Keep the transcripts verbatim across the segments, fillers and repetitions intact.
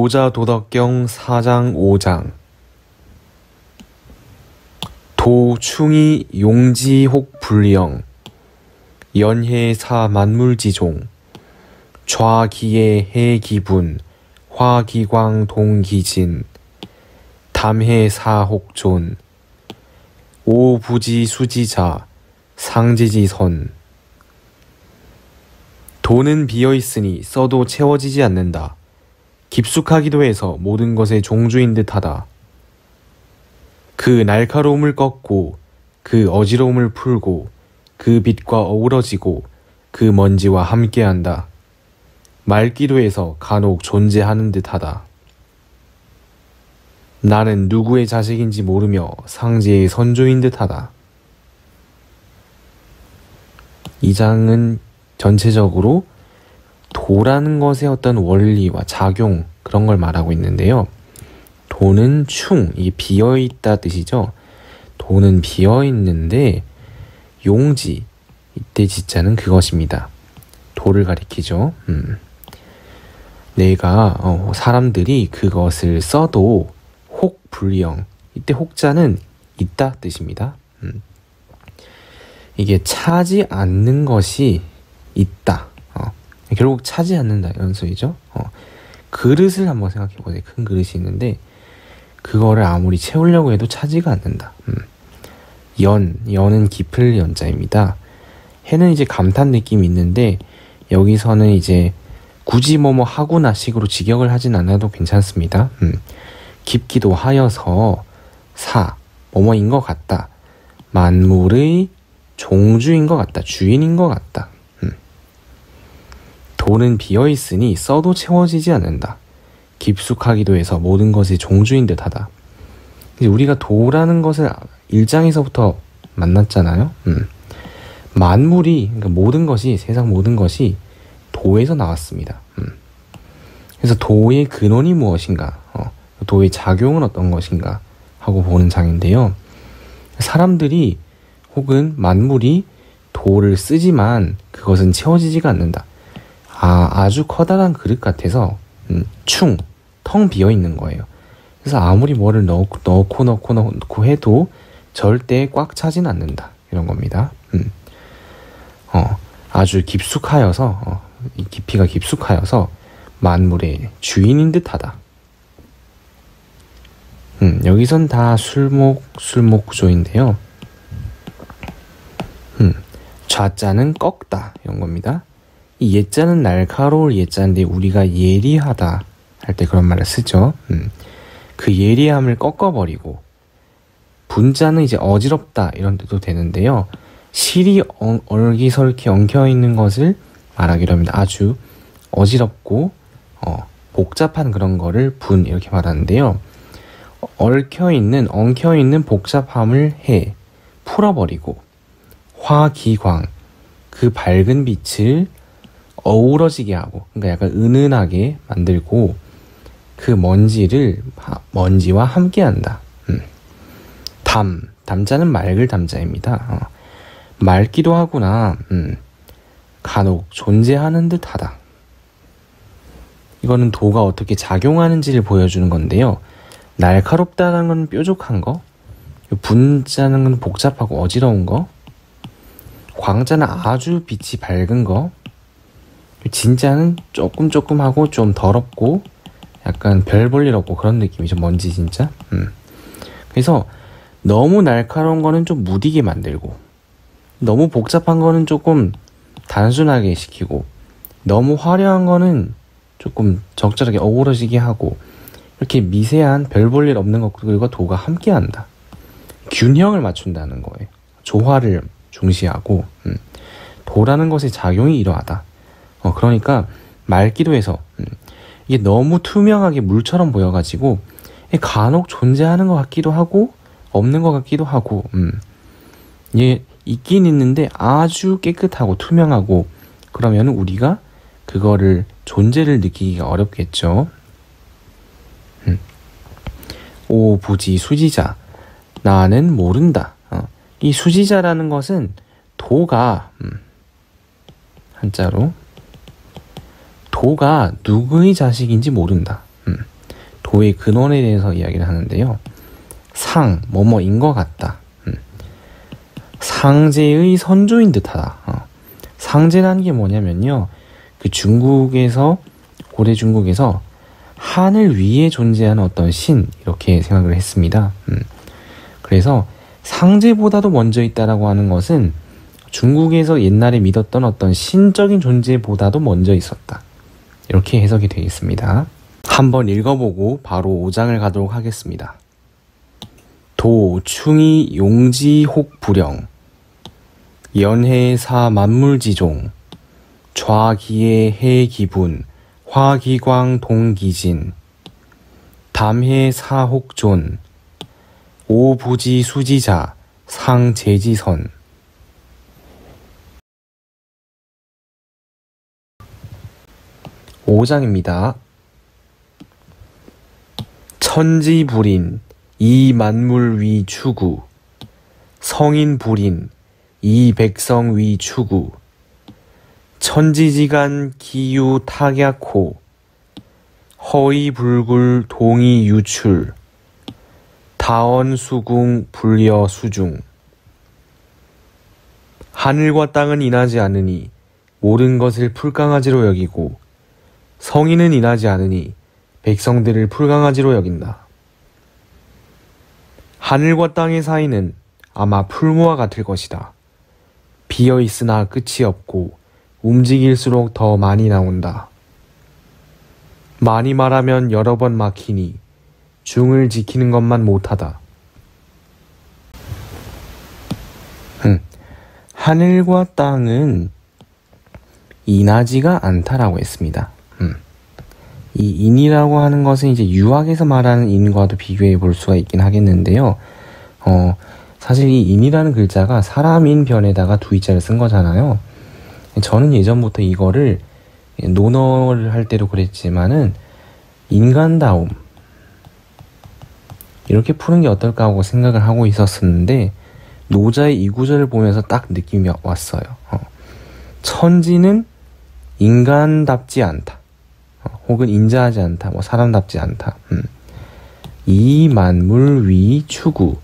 노자도덕경 사 장 오 장 도충이 용지혹 불령 연해사 만물지종 좌기의 해기분 화기광 동기진 담해사혹존 오부지 수지자 상지지선 도는 비어있으니 써도 채워지지 않는다. 깊숙하기도 해서 모든 것의 종주인 듯하다. 그 날카로움을 꺾고 그 어지러움을 풀고 그 빛과 어우러지고 그 먼지와 함께한다. 맑기도 해서 간혹 존재하는 듯하다. 나는 누구의 자식인지 모르며 상지의 선조인 듯하다. 이 장은 전체적으로 도라는 것의 어떤 원리와 작용 그런 걸 말하고 있는데요. 도는 충, 이게 비어있다 뜻이죠. 도는 비어있는데 용지, 이때 지자는 그것입니다. 도를 가리키죠. 음. 내가 어, 사람들이 그것을 써도 혹 불령, 이때 혹자는 있다 뜻입니다. 음. 이게 차지 않는 것이 있다. 어. 결국 차지 않는다 이런 소리죠. 어. 그릇을 한번 생각해 보세요. 큰 그릇이 있는데 그거를 아무리 채우려고 해도 차지가 않는다. 음. 연, 연은 깊을 연자입니다. 해는 이제 감탄 느낌이 있는데 여기서는 이제 굳이 뭐뭐 하구나 식으로 직역을 하진 않아도 괜찮습니다. 음. 깊기도 하여서 사, 뭐뭐인 것 같다. 만물의 종주인 것 같다. 주인인 것 같다. 음. 도는 비어있으니 써도 채워지지 않는다. 깊숙하기도 해서 모든 것의 종주인 듯하다. 이제 우리가 도라는 것을 일 장에서부터 만났잖아요. 음. 만물이, 그러니까 모든 것이, 세상 모든 것이 도에서 나왔습니다. 음. 그래서 도의 근원이 무엇인가, 어, 도의 작용은 어떤 것인가 하고 보는 장인데요. 사람들이 혹은 만물이 도를 쓰지만 그것은 채워지지가 않는다. 아, 아주 커다란 그릇 같아서 음, 충, 텅 비어있는 거예요. 그래서 아무리 뭐를 넣고 넣고 넣고 넣고 해도 절대 꽉 차진 않는다. 이런 겁니다. 음. 어, 아주 깊숙하여서 어, 이 깊이가 깊숙하여서 만물의 주인인 듯하다. 음, 여기선 다 술목, 술목 구조인데요. 음, 좌자는 꺾다 이런 겁니다. 이 예자는 날카로울 예자인데 우리가 예리하다 할 때 그런 말을 쓰죠. 음, 그 예리함을 꺾어버리고 분자는 이제 어지럽다 이런 뜻도 되는데요. 실이 어, 얼기설기 엉켜있는 것을 말하기로 합니다. 아주 어지럽고 어, 복잡한 그런 거를 분 이렇게 말하는데요. 얽혀있는, 엉켜있는 복잡함을 해 풀어버리고 화기광, 그 밝은 빛을 어우러지게 하고, 그러니까 약간 은은하게 만들고 그 먼지를 먼지와 함께한다. 음. 담, 담자는 맑을 담자입니다. 어. 맑기도 하구나. 음. 간혹 존재하는 듯하다. 이거는 도가 어떻게 작용하는지를 보여주는 건데요. 날카롭다는 건 뾰족한 거, 분자는 건 복잡하고 어지러운 거, 광자는 아주 빛이 밝은 거, 진자는 조금 조금 하고 좀 더럽고 약간 별 볼 일 없고 그런 느낌이죠. 먼지 진짜. 음. 그래서 너무 날카로운 거는 좀 무디게 만들고 너무 복잡한 거는 조금 단순하게 시키고 너무 화려한 거는 조금 적절하게 어우러지게 하고 이렇게 미세한 별 볼 일 없는 것들과 도가 함께한다. 균형을 맞춘다는 거예요. 조화를 중시하고 음. 도라는 것의 작용이 이러하다. 어, 그러니까 맑기도 해서 음. 이게 너무 투명하게 물처럼 보여가지고 간혹 존재하는 것 같기도 하고 없는 것 같기도 하고 음. 이게 있긴 있는데 아주 깨끗하고 투명하고 그러면 우리가 그거를 존재를 느끼기가 어렵겠죠. 음. 오 부지 수지자, 나는 모른다. 어. 이 수지자라는 것은 도가 음. 한자로 도가 누구의 자식인지 모른다. 음. 도의 근원에 대해서 이야기를 하는데요. 상, 뭐뭐인 것 같다. 음. 상제의 선조인 듯하다. 어. 상제라는 게 뭐냐면요. 그 중국에서, 고대 중국에서 하늘 위에 존재하는 어떤 신, 이렇게 생각을 했습니다. 음. 그래서 상제보다도 먼저 있다라고 하는 것은 중국에서 옛날에 믿었던 어떤 신적인 존재보다도 먼저 있었다. 이렇게 해석이 되겠습니다. 한번 읽어보고 바로 오 장을 가도록 하겠습니다. 도, 충이, 용지, 혹, 불영 연해, 사, 만물지종 좌기의 해, 기분 화, 기광, 동, 기진 담해, 사, 혹, 존 오, 부지, 수지자 상, 제지선 오 장입니다. 천지불인, 이 만물 위 추구 성인불인, 이 백성 위 추구 천지지간 기유 타약호 허이불굴 동이 유출 다원수궁 불여 수중 하늘과 땅은 인하지 않으니 모든 것을 풀강아지로 여기고 성인은 인하지 않으니 백성들을 풀강아지로 여긴다. 하늘과 땅의 사이는 아마 풀무와 같을 것이다. 비어있으나 끝이 없고 움직일수록 더 많이 나온다. 많이 말하면 여러 번 막히니 중을 지키는 것만 못하다. 음, 하늘과 땅은 인하지가 않다라고 했습니다. 음. 이 인이라고 하는 것은 이제 유학에서 말하는 인과도 비교해 볼 수가 있긴 하겠는데요. 어, 사실 이 인이라는 글자가 사람인 변에다가 두 이자를 쓴 거잖아요. 저는 예전부터 이거를 논어를 할 때도 그랬지만은 인간다움 이렇게 푸는 게 어떨까 하고 생각을 하고 있었었는데 노자의 이 구절을 보면서 딱 느낌이 왔어요. 어. 천지는 인간답지 않다. 어, 혹은 인자하지 않다. 뭐 사람답지 않다. 음. 이 만물 위 추구.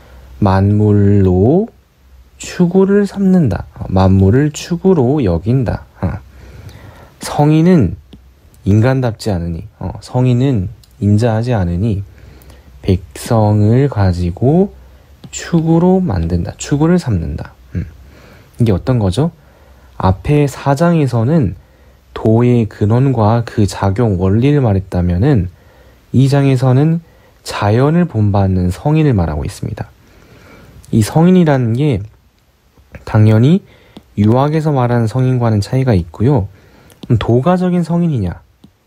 만물로 추구를 삼는다. 어, 만물을 추구로 여긴다. 어. 성인은 인간답지 않으니, 어, 성인은 인자하지 않으니 백성을 가지고 추구로 만든다. 추구를 삼는다. 음. 이게 어떤 거죠? 앞에 사 장에서는 도의 근원과 그 작용 원리를 말했다면은 이 장에서는 자연을 본받는 성인을 말하고 있습니다. 이 성인이라는 게 당연히 유학에서 말하는 성인과는 차이가 있고요. 도가적인 성인이냐?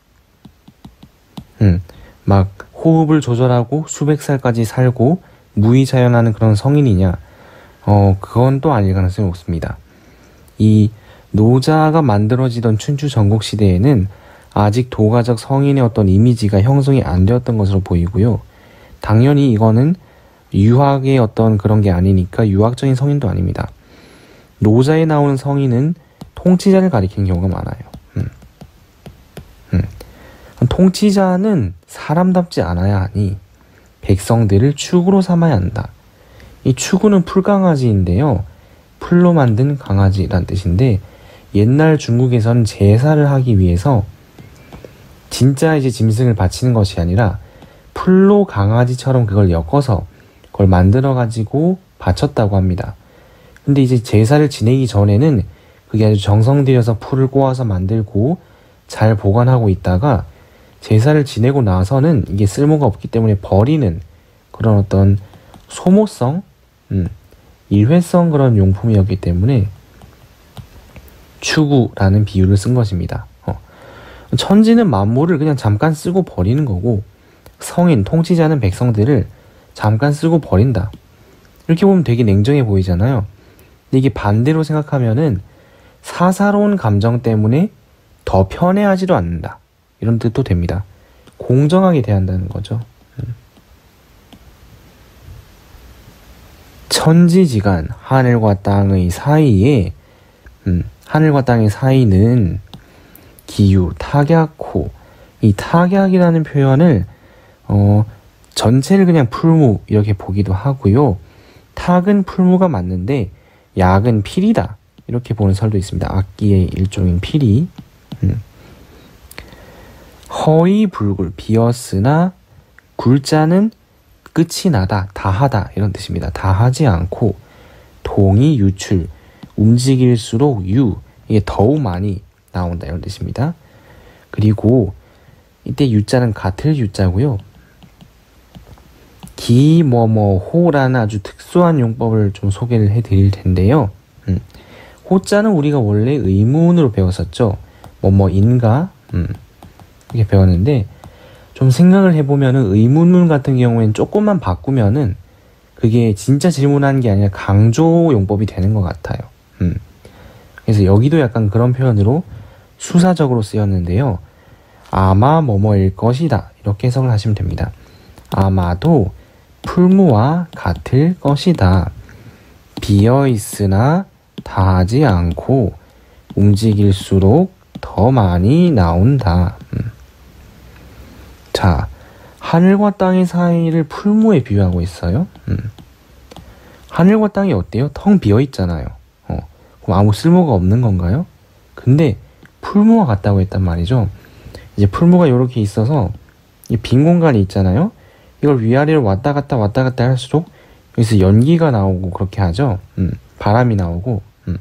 음, 막 호흡을 조절하고 수백 살까지 살고 무의자연하는 그런 성인이냐? 어, 그건 또 아닐 가능성이 높습니다. 이 노자가 만들어지던 춘추 전국 시대에는 아직 도가적 성인의 어떤 이미지가 형성이 안 되었던 것으로 보이고요. 당연히 이거는 유학의 어떤 그런 게 아니니까 유학적인 성인도 아닙니다. 노자에 나오는 성인은 통치자를 가리키는 경우가 많아요. 음. 음. 통치자는 사람답지 않아야 하니 백성들을 축으로 삼아야 한다. 이 축구는 풀강아지인데요. 풀로 만든 강아지란 뜻인데 옛날 중국에서는 제사를 하기 위해서 진짜 이제 짐승을 바치는 것이 아니라 풀로 강아지처럼 그걸 엮어서 그걸 만들어 가지고 바쳤다고 합니다. 근데 이제 제사를 지내기 전에는 그게 아주 정성 들여서 풀을 꼬아서 만들고 잘 보관하고 있다가 제사를 지내고 나서는 이게 쓸모가 없기 때문에 버리는 그런 어떤 소모성, 음, 일회성 그런 용품이었기 때문에 추구라는 비유를 쓴 것입니다. 어. 천지는 만물을 그냥 잠깐 쓰고 버리는 거고 성인, 통치자는 백성들을 잠깐 쓰고 버린다. 이렇게 보면 되게 냉정해 보이잖아요. 근데 이게 반대로 생각하면은 사사로운 감정 때문에 더 편애하지도 않는다. 이런 뜻도 됩니다. 공정하게 대한다는 거죠. 음. 천지지간, 하늘과 땅의 사이에 음, 하늘과 땅의 사이는 기유, 타약호. 이 타약이라는 표현을 어, 전체를 그냥 풀무 이렇게 보기도 하고요. 탁은 풀무가 맞는데 약은 필이다 이렇게 보는 설도 있습니다. 악기의 일종인 필이. 음. 허이 불굴 비었으나 굴자는 끝이 나다, 다하다 이런 뜻입니다. 다하지 않고 동이 유출, 움직일수록 유, 이게 더욱 많이 나온다 이런 뜻입니다. 그리고 이때 유자는 같을 유자고요. 기, 뭐, 뭐, 호라는 아주 특수한 용법을 좀 소개를 해드릴 텐데요. 음. 호자는 우리가 원래 의문으로 배웠었죠. 뭐, 뭐, 인가, 음. 이렇게 배웠는데, 좀 생각을 해보면은 의문문 같은 경우에는 조금만 바꾸면은 그게 진짜 질문하는 게 아니라 강조 용법이 되는 것 같아요. 음. 그래서 여기도 약간 그런 표현으로 수사적으로 쓰였는데요. 아마 뭐뭐일 것이다 이렇게 해석을 하시면 됩니다. 아마도 풀무와 같을 것이다. 비어있으나 다하지 않고 움직일수록 더 많이 나온다. 음. 자, 하늘과 땅의 사이를 풀무에 비유하고 있어요. 음. 하늘과 땅이 어때요? 텅 비어있잖아요. 어, 그럼 아무 쓸모가 없는 건가요? 근데 풀무와 같다고 했단 말이죠. 이제 풀무가 이렇게 있어서 이 빈 공간이 있잖아요. 이걸 위아래로 왔다 갔다 왔다 갔다 할수록 여기서 연기가 나오고 그렇게 하죠. 음, 바람이 나오고. 음.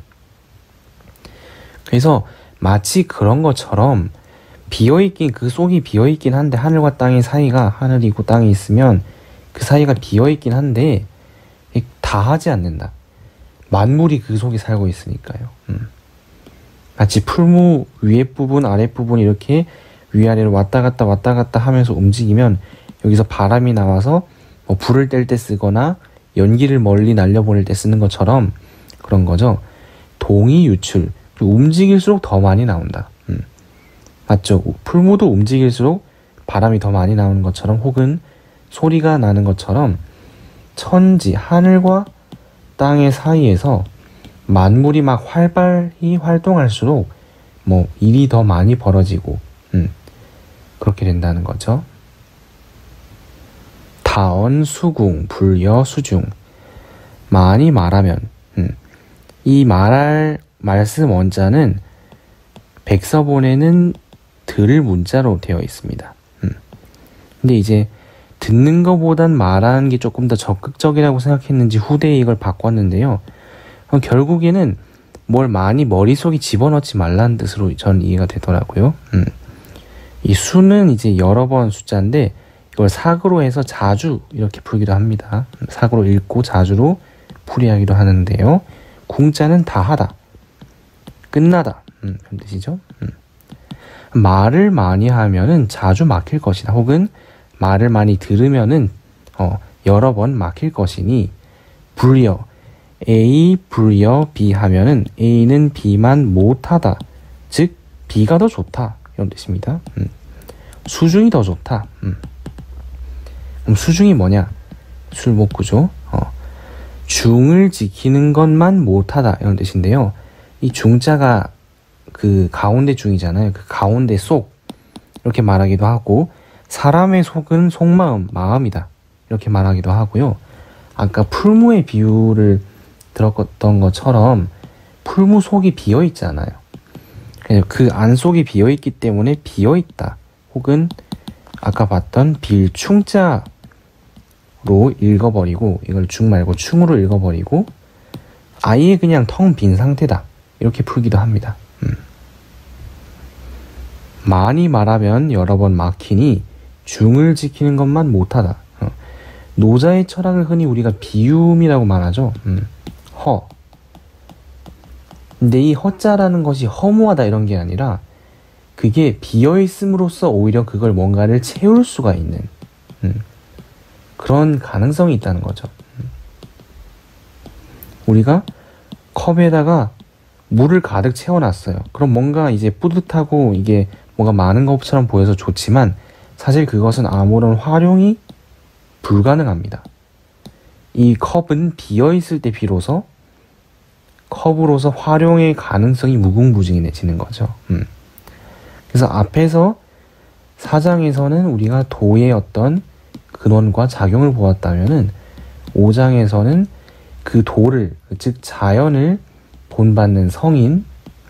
그래서 마치 그런 것처럼 비어있긴, 그 속이 비어있긴 한데 하늘과 땅의 사이가, 하늘이고 땅이 있으면 그 사이가 비어있긴 한데 다 하지 않는다. 만물이 그 속에 살고 있으니까요. 음. 마치 풀무 위에 부분 아랫 부분 이렇게 위아래로 왔다 갔다 왔다 갔다 하면서 움직이면 여기서 바람이 나와서 뭐 불을 뗄 때 쓰거나 연기를 멀리 날려보낼 때 쓰는 것처럼 그런 거죠. 동이 유출, 움직일수록 더 많이 나온다. 음. 맞죠? 풀무도 움직일수록 바람이 더 많이 나오는 것처럼 혹은 소리가 나는 것처럼 천지, 하늘과 땅의 사이에서 만물이 막 활발히 활동할수록 뭐 일이 더 많이 벌어지고 음, 그렇게 된다는 거죠. 다언 수궁 불여 수중. 많이 말하면 음, 이 말할 말씀 원자는 백서본에는 들 문자로 되어 있습니다. 음. 근데 이제 듣는 것보단 말하는 게 조금 더 적극적이라고 생각했는지 후대에 이걸 바꿨는데요. 어, 결국에는 뭘 많이 머릿속에 집어넣지 말라는 뜻으로 전 이해가 되더라고요. 음. 이 수는 이제 여러 번 숫자인데 이걸 사그로 해서 자주 이렇게 풀기도 합니다. 사그로 읽고 자주로 풀이하기도 하는데요. 궁자는 다하다, 끝나다 음, 그런 뜻이죠. 음. 말을 많이 하면은 자주 막힐 것이다. 혹은 말을 많이 들으면은 어, 여러 번 막힐 것이니 불여 A 불여 B 하면은 A는 B만 못하다. 즉 B가 더 좋다 이런 뜻입니다. 음. 수중이 더 좋다. 음. 그럼 수중이 뭐냐? 술목구죠. 어. 중을 지키는 것만 못하다 이런 뜻인데요. 이 중자가 그 가운데 중이잖아요. 그 가운데 속 이렇게 말하기도 하고 사람의 속은 속마음, 마음이다 이렇게 말하기도 하고요. 아까 풀무의 비유를 들었던 것처럼 풀무 속이 비어있잖아요. 그 안속이 비어있기 때문에 비어있다 혹은 아까 봤던 빌충자로 읽어버리고 이걸 중 말고 충으로 읽어버리고 아예 그냥 텅 빈 상태다 이렇게 풀기도 합니다. 음. 많이 말하면 여러 번 막히니 중을 지키는 것만 못하다. 어. 노자의 철학을 흔히 우리가 비움이라고 말하죠. 음. 허. 근데 이 허자라는 것이 허무하다 이런 게 아니라 그게 비어있음으로써 오히려 그걸 뭔가를 채울 수가 있는 음. 그런 가능성이 있다는 거죠. 음. 우리가 컵에다가 물을 가득 채워놨어요. 그럼 뭔가 이제 뿌듯하고 이게 뭔가 많은 것처럼 보여서 좋지만 사실 그것은 아무런 활용이 불가능합니다. 이 컵은 비어있을 때 비로소 컵으로서 활용의 가능성이 무궁무진해지는 거죠. 음. 그래서 앞에서 사장에서는 우리가 도의 어떤 근원과 작용을 보았다면은 오 장에서는 그 도를, 즉 자연을 본받는 성인의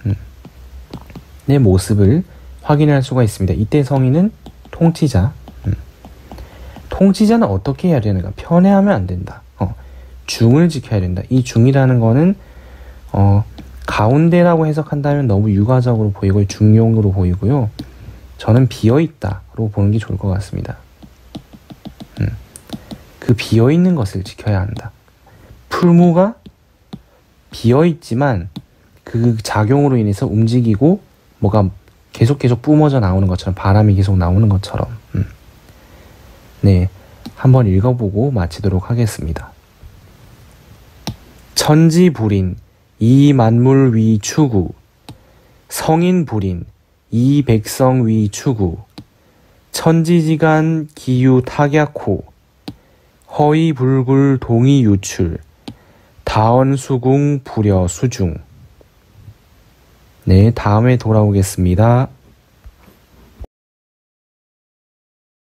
모습을 확인할 수가 있습니다. 이때 성인은 통치자. 음. 통치자는 어떻게 해야 되는가? 편애하면 안 된다. 어, 중을 지켜야 된다. 이 중이라는 거는 어, 가운데라고 해석한다면 너무 육아적으로 보이고 중용으로 보이고요. 저는 비어있다로 보는 게 좋을 것 같습니다. 음. 그 비어있는 것을 지켜야 한다. 풀무가 비어있지만 그 작용으로 인해서 움직이고 뭐가 계속 계속 뿜어져 나오는 것처럼, 바람이 계속 나오는 것처럼. 음. 네, 한번 읽어보고 마치도록 하겠습니다. 천지불인 이만물 위 추구, 성인불인 이 백성 위 추구, 천지지간 기유 타약호, 허이불굴 동이유출, 다언수궁 불여 수중. 네, 다음에 돌아오겠습니다.